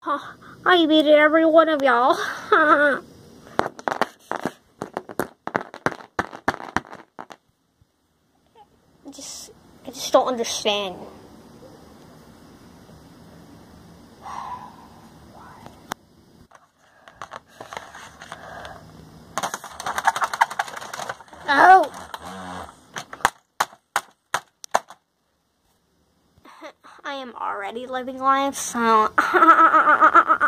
I beat every one of y'all. I just don't understand. Oh! I am already living life, so